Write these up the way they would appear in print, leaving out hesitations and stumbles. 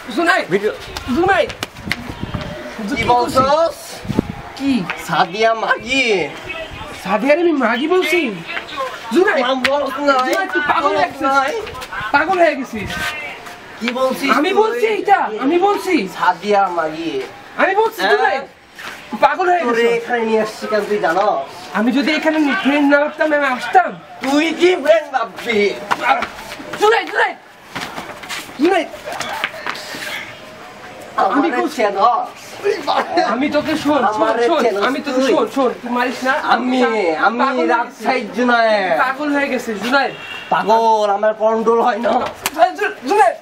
Xunaed video Xunaed কি বলছস কি সাদিয়া মাগি সাদিয়ার আমি মাগি বলছি Xunaed নাম বলছ না তুই পাগল হয়ে গেছিস কি বলছিস আমি বলছি এটা আমি বলছি সাদিয়া মাগি আমি বলছি Xunaed তুই পাগল হয়ে তোরে গেছিস এখানে নিয়ে আসছি কেন তুই জানো আমি যদি এখানে ফ্রেন্ড না হতাম আমি আসতাম তুই কি ফ্রেন্ড ভাববি Xunaed আমি বলছি আমি তোকে শোন আমি তোকে শোন তুই মারিস না আমি রাজশাহী Xunaed পাগল হয়ে গেছিস Xunaed পাগল আমার কন্ট্রোল হয় না Xunaed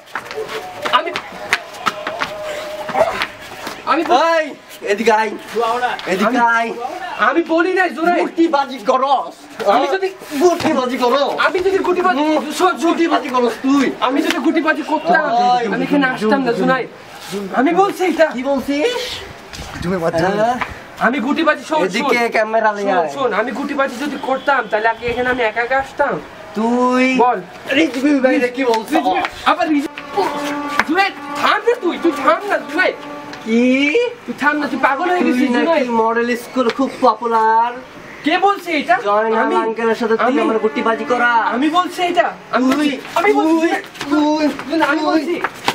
আমি এই এদিকে আই এদিকে আই আমি বলি না Xunaed গুটিবাজি করস আমি যদি গুটিবাজি করো আমি যদি গুটিবাজি গুটিবাজি করস তুই আমি যদি গুটিবাজি করতাম আমি এখানে আসতাম না Xunaed আমি বলছি এটা কি বলছিস তুমি বাচ্চা আমি গুটিবাজি শোন এদিকে ক্যামেরা নিয়ে আয় শোন আমি গুটিবাজি যদি করতাম তাহলে কি এখানে আমি একা একা আসতাম তুই বল রিজভি ভাইরে কি বলছিস আবার Xunaed থাম না তুই থাম না Xunaed কি তুই থাম না তুই পাগল হয়ে গেছিস নাকি মডেল স্কুল খুব পপুলার কে বলছে এটা জয়না আঙ্কেলের সাথে তুই আমার গুটিবাজি করা আমি বলছি এটা আমি বলছি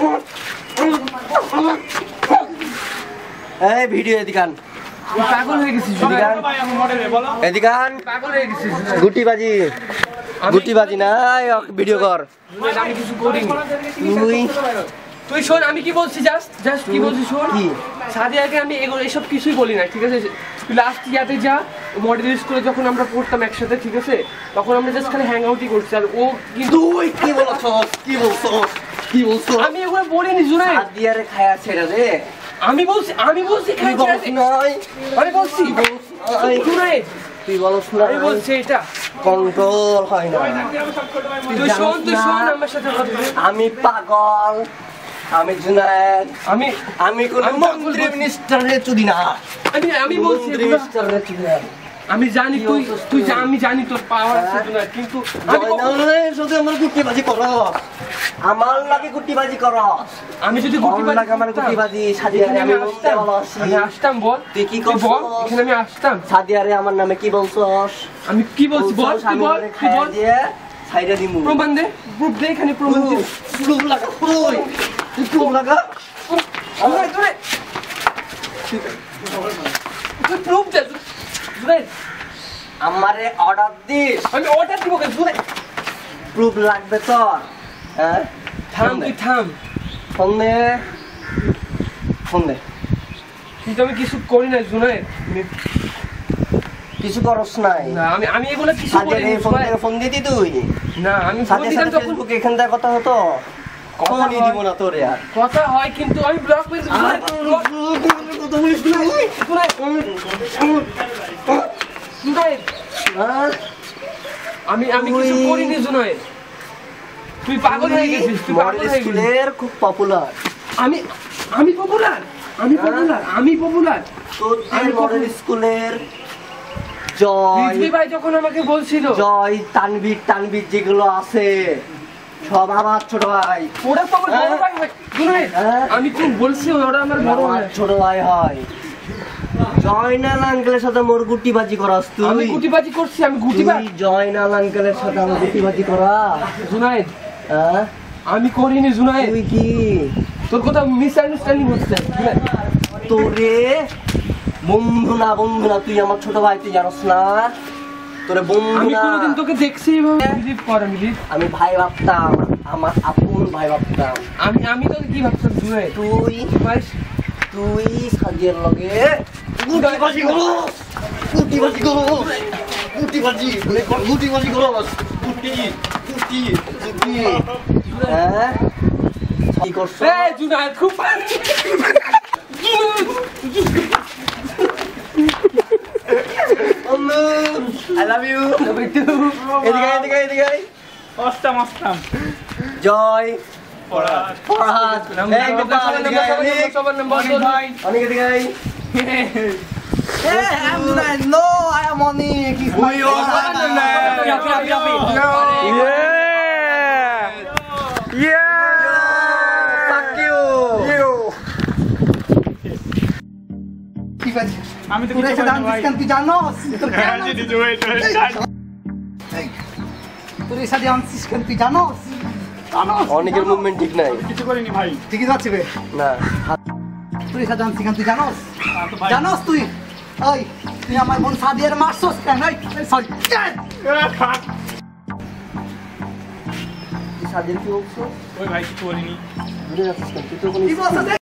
এই ভিডিও এদিকান পাগল হয়ে গেছিস এদিকান পাগল হয়ে গেছিস গুটিবাজি না ভিডিও কর আমি কিছু করিনি তুই শোন আমি কি বলছি জাস্ট কি বলছি শোন কি সাদিয়াকে আমি এসব কিছুই বলি না ঠিক আছে তুই লাস্ট ইয়াতে যা মডেল স্কুলে যখন আমরা পড়তাম একসাথে ঠিক আছে তখন আমরা জাস্ট খালি হ্যাং আউটই করছি আর ও কিন্তু তুই কি বলছস আমি এগুলো বলিনি Xunaed সাদিয়ারে খায়া ছেড়ে দে আমি বলছি Xunaed তুই বলছ না আমি বলছি এটা কন্ট্রোল হয় না তুই শোন আমার সাথে কথা বল আমি পাগল আমি Xunaed আমি কোন আমি মন্ত্রী মিনিস্টারের চুদি না আমি বলছি মিনিস্টারের চুদি না আমি জানি তুই আমি জানি তোর পাওয়ার আছে Xunaed কিন্তু শুধু আমার গুটিবাজি করো আমার লাগে গুটিবাজি করো আমি যদি গুটিবাজি আমার গুটিবাজি সাদিয়ারে আমি আসতাম বল তুই কি করছ এখানে আমি আসতাম সাদিয়ারে আমার নামে কি বলছস আমি কি বলছি বল তুই বল দিয়ে সাইডে দিমু প্রমাণ দে প্রুফ দে এখানে প্রমাণ দে প্রুফ লাগা তুই প্রুফ লাগা তুই প্রুফ দে Xunaed আমারে অর্ডার দিস আমি অর্ডার দিব কেন Xunaed প্রুফ লাগবে তোর হ্যাঁ থাম ফোন দে কিন্তু আমি কিছু করি না Xunaed কিছু করছ নাই না আমি এগুলো কিছু করি না ফোন দিতি তুই না আমি ফোন দিতাম তখন ফেসবুকে এখান থেকে কথা হতো ফোনই দিব না তোর यार কথা হয় কিন্তু আমি ব্লক করে আমি কিছু করিনি Xunaed তুই পাগল হয়ে গেছিস তুই পাগল হয়ে গেছিস খুব পপুলার আমি পপুলার তোর মডেল স্কুলের জয় ভাই যখন আমাকে বলছিল জয় তানভীর যেগুলো আছে সব আমার ছোট ভাই ওরা তো আমার বড় ভাই হয় Xunaed আমি তো বলছি ওরা আমার বড় ভাই ছোট ভাই হয় জয়নাল আঙ্কেলের সাথে মোর গুটিবাজি করাস তুই আমি গুটিবাজি করছি আমি গুটিবাজি জয়নাল আঙ্কেলের সাথে আমি গুটিবাজি করা Xunaed আমি করিনি Xunaed তুই কি তোর কথা মিসআন্ডারস্ট্যান্ডিং হচ্ছে তোরে বন্ধু না তুই আমার ছোট ভাই তুই জানোস না তোরে বন্ধু আমি কোনদিন তোকে দেখছি বিলিভ কর আমি ভাই ভাবতাম আমার আপন ভাই ভাবতাম আমি তোকে কি ভাবতাম Xunaed তুই সাজিয়ার লগে গুটিবাজি করস হ্যাঁ কি করছ Xunaed খুব I love you. এদিকে অষ্টম জয় ফরহাদ সবার নাম বল অনেক এদিকে no I am Anik yeah fuck you আমি তো তোর কিছু এসে করিনি ভাই। দাঁড়াচ্ছিস কেন তুই জানোস তোর হ্যাঁ, যদি তুই এটা এই, তোর এসে দাঁড়াচ্ছিস কেন তুই জানোস জানোস অনেকের মুভমেন্ট ঠিক নাই। কিছু করিনি ভাই। ঠিকই যাচ্ছে বে না তোর এসে দাঁড়াচ্ছিস কেন তুই জানোস তো ভাই। জানোস তুই ওই তুই আমার বোন সাদিয়ার মারছস কেন এই সরি তুই সাজিয়ে কি বলছো? ওই ভাই কিছু করিনি। ঘুরে যাচ্ছিস কেন? তুই তো কোনো কি বলছস